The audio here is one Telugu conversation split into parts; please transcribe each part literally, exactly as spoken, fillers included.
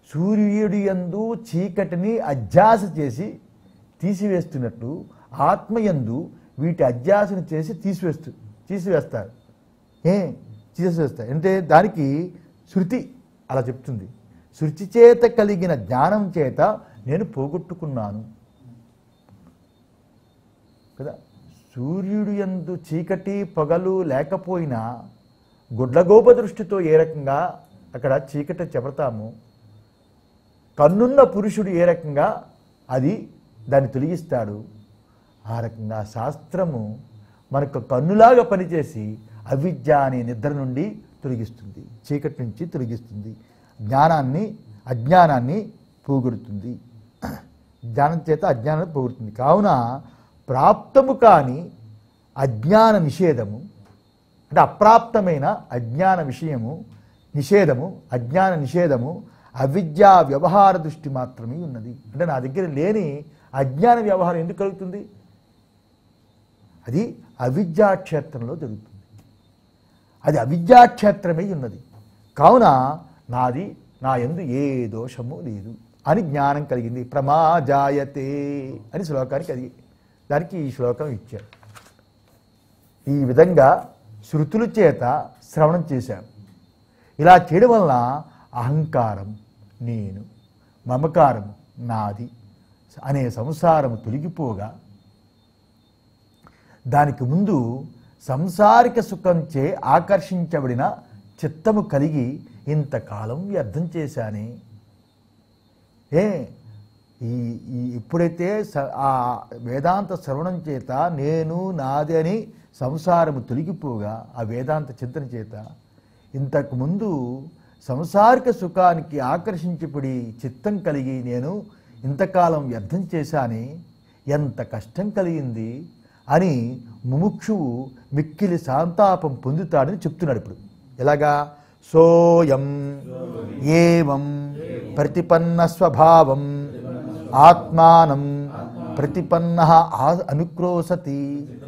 సూర్యుడి యందు చీకటిని అధ్యాస చేసి తీసివేస్తున్నట్టు ఆత్మయందు వీటి అధ్యాసను చేసి తీసివేస్తూ తీసివేస్తారు. ఏ తీసివేస్తారు అంటే దానికి శృతి అలా చెప్తుంది. శృతి చేత కలిగిన జ్ఞానం చేత నేను పోగొట్టుకున్నాను కదా. సూర్యుడు యందు చీకటి పగలు లేకపోయినా గుడ్లగోప దృష్టితో ఏ రకంగా అక్కడ చీకటి చెబడతాము, కన్నున్న పురుషుడు ఏ రకంగా అది దాన్ని తొలగిస్తాడు, ఆ రకంగా శాస్త్రము మనకు కన్నులాగా పనిచేసి అవిద్య అనే నిద్ర నుండి తొలగిస్తుంది, చీకటి నుంచి తొలగిస్తుంది, జ్ఞానాన్ని అజ్ఞానాన్ని పోగొడుతుంది, జ్ఞానం చేత అజ్ఞానాన్ని పోగొడుతుంది. కావున ప్రాప్తము కాని అజ్ఞాన నిషేధము అంటే అప్రాప్తమైన అజ్ఞాన విషయము నిషేధము అజ్ఞాన నిషేధము అవిద్యా వ్యవహార దృష్టి మాత్రమే ఉన్నది. అంటే నా దగ్గర లేని అజ్ఞాన వ్యవహారం ఎందుకు కలుగుతుంది? అది అవిద్యాక్షేత్రంలో జరుగుతుంది. అది అవిద్యాక్షేత్రమై ఉన్నది. కావున నాది నా యందు ఏ దోషము లేదు అని జ్ఞానం కలిగింది. ప్రమాజాయతే అని శ్లోకానికి అది దానికి ఈ శ్లోకం ఇచ్చారు. ఈ విధంగా శృతుల చేత శ్రవణం చేశాం. ఇలా చేయడం వలన అహంకారం నేను, మమకారం నాది అనే సంసారము తొలగిపోగా దానికి ముందు సంసారిక సుఖంచే ఆకర్షించబడిన చిత్తము కలిగి ఇంతకాలం వ్యర్థం చేశానే. ఏ ఈ ఈ ఎప్పుడైతే ఆ వేదాంత శ్రవణం చేత నేను నాది అని సంసారము తొలగిపోగా ఆ వేదాంత చింతన చేత ఇంతకుముందు సంసారిక సుఖానికి ఆకర్షించబడి చిత్తం కలిగి నేను ఇంతకాలం వ్యర్థం చేశానే, ఎంత కష్టం కలిగింది అని ముముక్షువు మిక్కిలి శాంతాపం పొందుతాడని చెప్తున్నాడు. ఇప్పుడు ఎలాగా? సోయం ఏవం ప్రతిపన్న స్వభావం ఆత్మానం ప్రతిపన్న అనుక్రోశతి.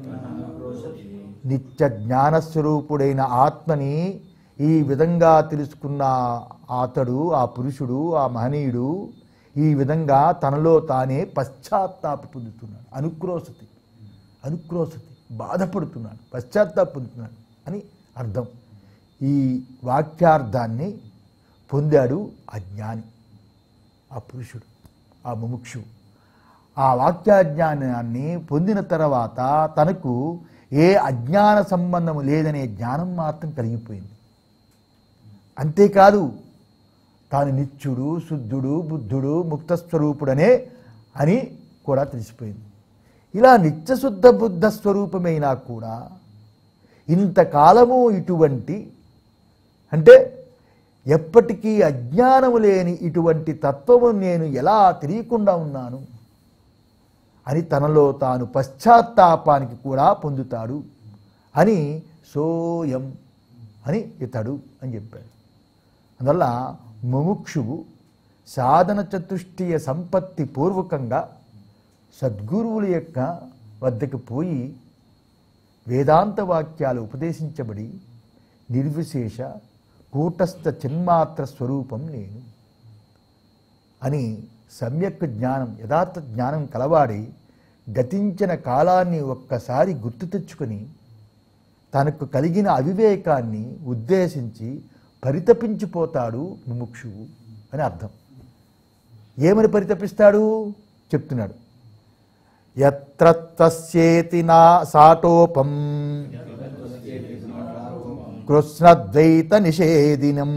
నిత్య జ్ఞానస్వరూపుడైన ఆత్మని ఈ విధంగా తెలుసుకున్న అతడు, ఆ పురుషుడు, ఆ మహనీయుడు ఈ విధంగా తనలో తానే పశ్చాత్తాప పొందుతున్నాడు. అనుక్రోశతి అనుక్రోశతి బాధపడుతున్నాడు, పశ్చాత్తాప పొందుతున్నాడు అని అర్థం. ఈ వాక్యార్థాన్ని పొందాడు ఆ జ్ఞాని, ఆ పురుషుడు, ఆ ముముక్షువు. ఆ వాక్యాజ్ఞానాన్ని పొందిన తర్వాత తనకు ఏ అజ్ఞాన సంబంధము లేదనే జ్ఞానం మాత్రం కలిగిపోయింది. అంతేకాదు తాను నిత్యుడు, శుద్ధుడు, బుద్ధుడు, ముక్తస్వరూపుడనే అని కూడా తెలిసిపోయింది. ఇలా నిత్యశుద్ధ బుద్ధ స్వరూపమైనా కూడా ఇంతకాలము ఇటువంటి అంటే ఎప్పటికీ అజ్ఞానము లేని ఇటువంటి తత్వము నేను ఎలా తెలియకుండా ఉన్నాను అని తనలో తాను పశ్చాత్తాపానికి కూడా పొందుతాడు అని సోయం అని ఇతడు అని చెప్పాడు. అందువల్ల ముముక్షువు సాధన చతుష్టయ సంపత్తి పూర్వకంగా సద్గురువుల యొక్క వద్దకు పోయి వేదాంత వాక్యాలు ఉపదేశించబడి నిర్విశేష కూటస్థ చిన్మాత్ర స్వరూపం నేను అని సమ్యక్ జ్ఞానం యథార్థ జ్ఞానం కలవాడి గతించిన కాలాన్ని ఒక్కసారి గుర్తు తెచ్చుకొని తనకు కలిగిన అవివేకాన్ని ఉద్దేశించి పరితపించిపోతాడు ముముక్షువు అని అర్థం. ఏమని పరితపిస్తాడు చెప్తున్నాడు. యత్ర తస్యేతి నా సాటోపం కృష్ణద్వైత నిషేధినం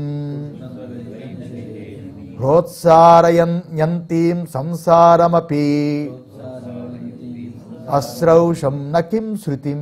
ప్రోత్సారయంతీం సంసారమపి అశ్రౌషం నకిం శృతిం.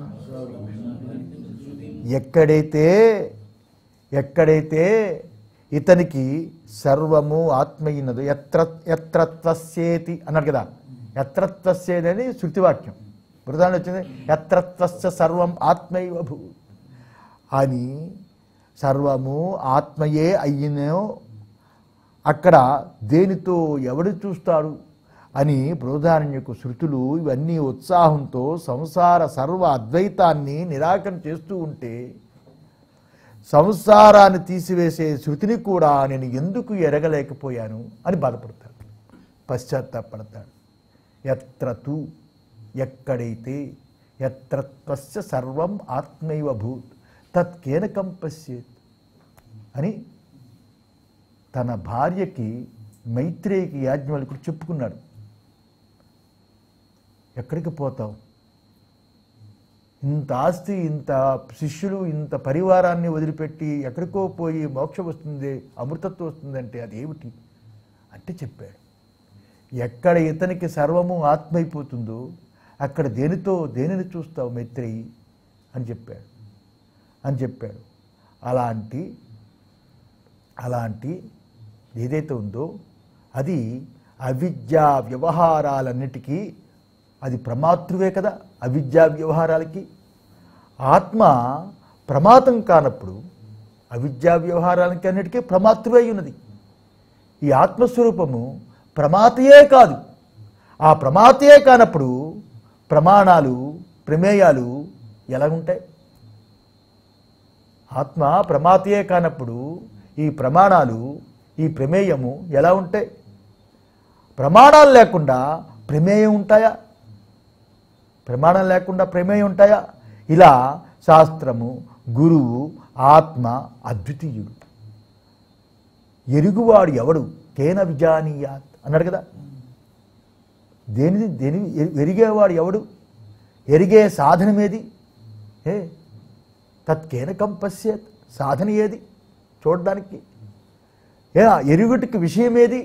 ఎక్కడైతే ఎక్కడైతే ఇతనికి సర్వము ఆత్మయినదో ఎత్ర ఎత్ర త్వస్యేతి అన్నాడు కదా. ఎత్రత్వస్యేది అని శృతివాక్యం. బృహదాన్ని వచ్చింది ఎత్రత్వస్య సర్వం ఆత్మైవ భూ అని సర్వము ఆత్మయే అయ్యినో అక్కడ దేనితో ఎవడు చూస్తాడు అని బృహదారణ్యకు శృతులు ఇవన్నీ ఉత్సాహంతో సంసార సర్వ అద్వైతాన్ని నిరాకరణ చేస్తూ ఉంటే సంసారాన్ని తీసివేసే శృతిని కూడా నేను ఎందుకు ఎరగలేకపోయాను అని బాధపడతాడు, పశ్చాత్తాపడతాడు. ఎత్ర తు ఎక్కడైతే, ఎత్ర త్వస్య సర్వం ఆత్మైవ భూత్ తత్కేనకం పశ్యేత్ అని తన భార్యకి మైత్రేయికి యాజ్ఞవల్కుడు చెప్పుకున్నాడు. ఎక్కడికి పోతావు, ఇంత ఆస్తి, ఇంత శిష్యులు, ఇంత పరివారాన్ని వదిలిపెట్టి ఎక్కడికో పోయి మోక్షం వస్తుంది, అమృతత్వం వస్తుంది అంటే అదేమిటి అంటే చెప్పాడు. ఎక్కడ ఇతనికి సర్వము ఆత్మైపోతుందో అక్కడ దేనితో దేనిని చూస్తావు మైత్రేయి అని చెప్పాడు అని చెప్పాడు అలాంటి అలాంటి ఏదైతే ఉందో అది అవిద్యా వ్యవహారాలన్నిటికీ అది ప్రమాతృవే కదా. అవిద్యా వ్యవహారాలకి ఆత్మ ప్రమాతం కానప్పుడు అవిద్యా వ్యవహారాలకి అన్నిటికీ ప్రమాతృవై ఉన్నది. ఈ ఆత్మస్వరూపము ప్రమాతయే కాదు. ఆ ప్రమాతయే కానప్పుడు ప్రమాణాలు ప్రమేయాలు ఎలా ఉంటాయి? ఆత్మ ప్రమాతయే కానప్పుడు ఈ ప్రమాణాలు ఈ ప్రమేయము ఎలా ఉంటాయి? ప్రమాణాలు లేకుండా ప్రమేయం ఉంటాయా? ప్రమాణం లేకుండా ప్రమేయం ఉంటాయా? ఇలా శాస్త్రము, గురువు, ఆత్మ అద్వితీయుడు. ఎరుగువాడు ఎవడు కేన విజానీయాత్ అన్నాడు కదా. దేనిది దేని ఎరిగేవాడు ఎవడు? ఎరిగే సాధనమేది? ఏ తత్కేనకం పశ్యేత్, సాధన ఏది చూడడానికి? ఏ ఎరుగుటికి విషయమేది?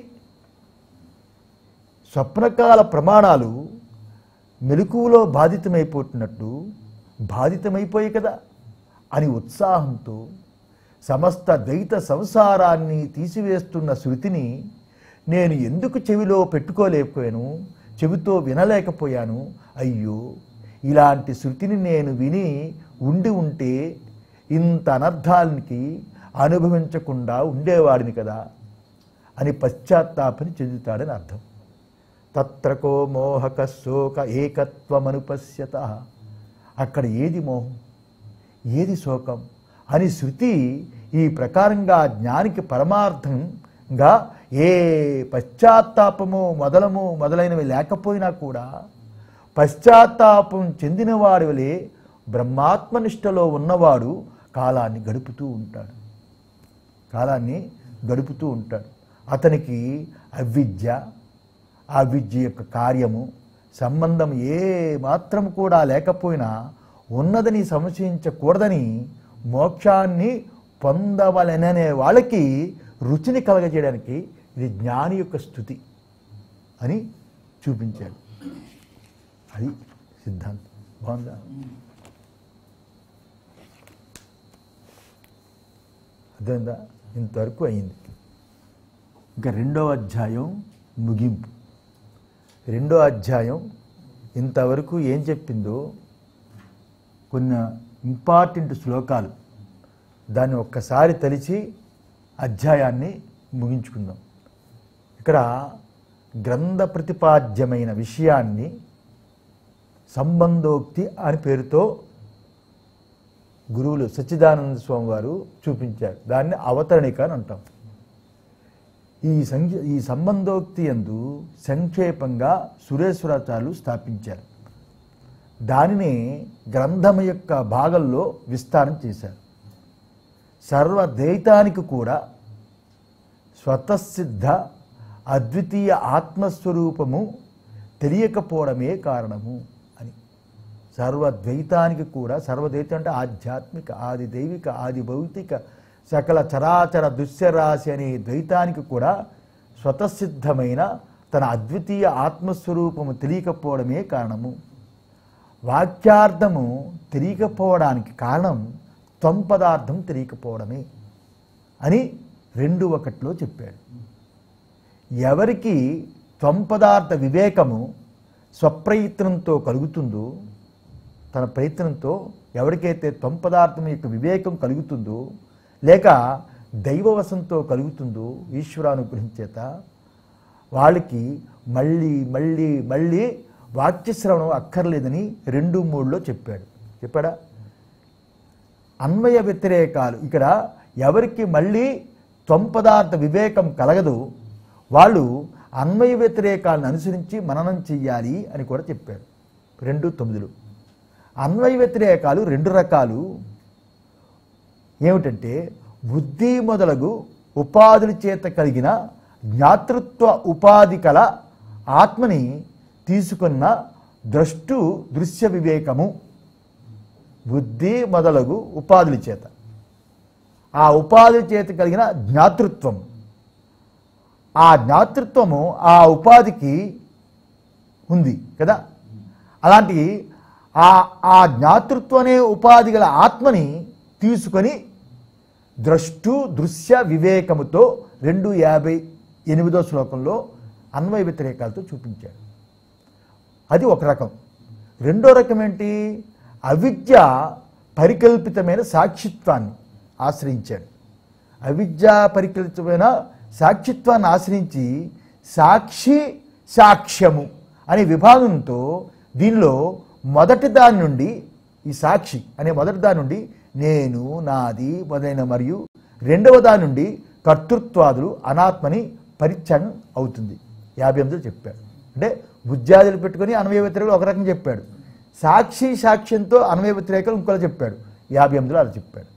స్వప్నకాల ప్రమాణాలు మెలకువలో బాధితమైపోతున్నట్టు బాధితమైపోయి కదా అని ఉత్సాహంతో సమస్త ద్వైత సంసారాన్ని తీసివేస్తున్న శృతిని నేను ఎందుకు చెవిలో పెట్టుకోలేకపోయాను, చెవితో వినలేకపోయాను? అయ్యో, ఇలాంటి శృతిని నేను విని ఉండి ఉంటే ఇంత అనర్థానికి అనుభవించకుండా ఉండేవాడిని కదా అని పశ్చాత్తాపని చెందుతాడని అర్థం. తత్రకో మోహక శోక ఏకత్వమనుపశ్యత, అక్కడ ఏది మోహం, ఏది శోకం అని శృతి ఈ ప్రకారంగా జ్ఞానికి పరమార్థంగా ఏ పశ్చాత్తాపము మొదలము మొదలైనవి లేకపోయినా కూడా పశ్చాత్తాపం చెందినవాడి వలె బ్రహ్మాత్మనిష్టలో ఉన్నవాడు కాలాన్ని గడుపుతూ ఉంటాడు కాలాన్ని గడుపుతూ ఉంటాడు అతనికి అవిద్య, ఆ విద్య యొక్క కార్యము సంబంధం ఏ మాత్రం కూడా లేకపోయినా ఉన్నదని సంశయించకూడదని మోక్షాన్ని పొందవలననే వాళ్ళకి రుచిని కలగజేయడానికి ఇది జ్ఞాని యొక్క స్థుతి అని చూపించాడు. అది సిద్ధాంతం. బాగుందా? అర్థమైందా? ఇంతవరకు అయింది. ఇంకా రెండవ అధ్యాయం ముగింపు. రెండో అధ్యాయం ఇంతవరకు ఏం చెప్పిందో కొన్ని ఇంపార్టెంట్ శ్లోకాలు, దాన్ని ఒక్కసారి తలిచి అధ్యాయాన్ని ముగించుకుందాం. ఇక్కడ గ్రంథ ప్రతిపాద్యమైన విషయాన్ని సంబంధోక్తి అని పేరుతో గురువులు సచ్చిదానంద స్వామి వారు చూపించారు. దాన్ని అవతరణిక అని అంటాం. ఈ సంఖ్య ఈ సంబంధోక్తి యందు సంక్షేపంగా సురేశ్వరాచార్యులు స్థాపించారు. దానిని గ్రంథం యొక్క భాగంలో విస్తారం చేశారు. సర్వద్వైతానికి కూడా స్వతసిద్ధ అద్వితీయ ఆత్మస్వరూపము తెలియకపోవడమే కారణము అని. సర్వద్వైతానికి కూడా, సర్వద్వైతం అంటే ఆధ్యాత్మిక, ఆది దైవిక, ఆది భౌతిక, సకల చరాచర దుశ్యరాశి అనే ద్వైతానికి కూడా స్వతసిద్ధమైన తన అద్వితీయ ఆత్మస్వరూపము తెలియకపోవడమే కారణము. వాక్యార్థము తెలియకపోవడానికి కారణం త్వం పదార్థం తెలియకపోవడమే అని రెండు ఒకటిలో చెప్పాడు. ఎవరికి త్వం పదార్థ వివేకము స్వప్రయత్నంతో కలుగుతుందో, తన ప్రయత్నంతో ఎవరికైతే త్వం పదార్థం యొక్క వివేకం కలుగుతుందో, లేక దైవవశంతో కలుగుతుందో ఈశ్వరానుగ్రహం చేత, వాళ్ళకి మళ్ళీ మళ్ళీ మళ్ళీ వాక్యశ్రవణం అక్కర్లేదని రెండు మూడులో చెప్పాడు. చెప్పాడా? అన్వయ వ్యతిరేకాలు. ఇక్కడ ఎవరికి మళ్ళీ త్వంపదార్థ వివేకం కలగదు వాళ్ళు అన్వయ వ్యతిరేకాలను అనుసరించి మననం చెయ్యాలి అని కూడా చెప్పారు. రెండు తొమ్మిదిలో అన్వయ వ్యతిరేకాలు రెండు రకాలు. ఏమిటంటే బుద్ధి మొదలగు ఉపాధుల చేత కలిగిన జ్ఞాతృత్వ ఉపాధి కల ఆత్మని తీసుకున్న ద్రష్టు దృశ్య వివేకము. బుద్ధి మొదలగు ఉపాధుల చేత, ఆ ఉపాధి చేత కలిగిన జ్ఞాతృత్వం, ఆ జ్ఞాతృత్వము ఆ ఉపాధికి ఉంది కదా. అలాంటి ఆ ఆ జ్ఞాతృత్వం అనే ఉపాధి గల ఆత్మని తీసుకొని ద్రష్టు దృశ్య వివేకముతో రెండు యాభై ఎనిమిదో శ్లోకంలో అన్వయ వ్యతిరేకాలతో చూపించాడు. అది ఒక రకం. రెండో రకం ఏంటి? అవిద్య పరికల్పితమైన సాక్షిత్వాన్ని ఆశ్రయించాడు. అవిద్య పరికల్పితమైన సాక్షిత్వాన్ని ఆశ్రయించి సాక్షి సాక్ష్యము అనే విభాగంతో దీనిలో మొదటి దాని నుండి, ఈ సాక్షి అనే మొదటి దాని నుండి నేను, నాది మొదలైన మరియు రెండవ దాని నుండి కర్తృత్వాదులు అనాత్మని పరిచ్ఛిన్నం అవుతుంది. యాభై ఎనిమిదిలో చెప్పాడు. అంటే బుద్ధ్యాదులు పెట్టుకొని అన్వయ వ్యతిరేకలు ఒక రకం చెప్పాడు, సాక్షి సాక్ష్యంతో అన్వయ వ్యతిరేకలు ఇంకోలా చెప్పాడు. యాభై ఎనిమిదిలో అలా చెప్పాడు.